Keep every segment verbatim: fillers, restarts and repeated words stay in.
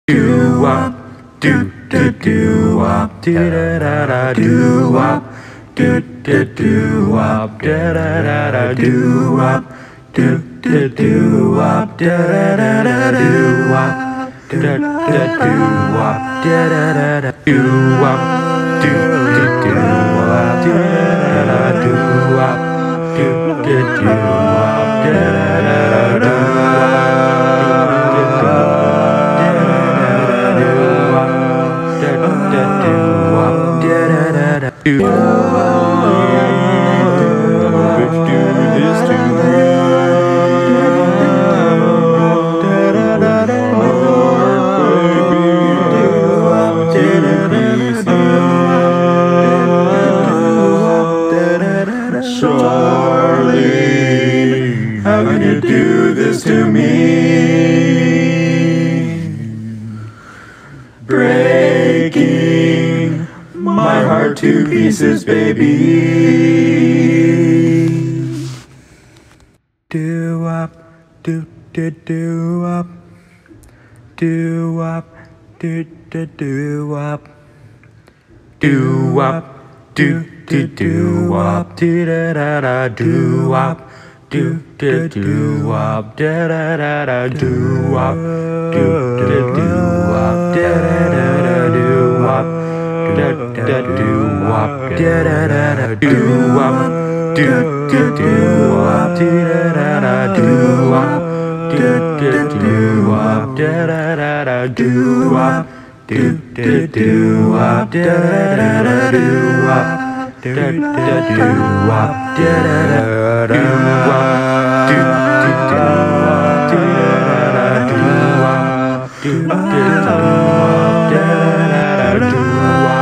Do wop, do do do wop, do da da da do wop, do do do wop, da da da da do wop, do do do wop, da da da da do wop, do da da do wop, da da da da do wop, do do do wop, da da da da do wop, do do do wop, da da da da do wop. You bitch do this to me. Charlie, how can you do this to me? Breaking my heart to pieces, baby. Do wop, do do do wop, do wop, do do do wop, do wop, do do do wop, do da da da do wop, do do do wop, da da da da do wop, do do do wop, da da da da do wop. Da da do wop, da da da da do wop, do do do wop, da da da do wop, do do do wop, da da da da do wop, do do do wop, da da da do wop, da da do wop, da da da do wop, do do do wop, da da da do wop, do do do wop, da da da do wop.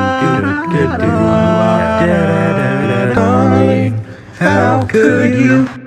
Darling, how could you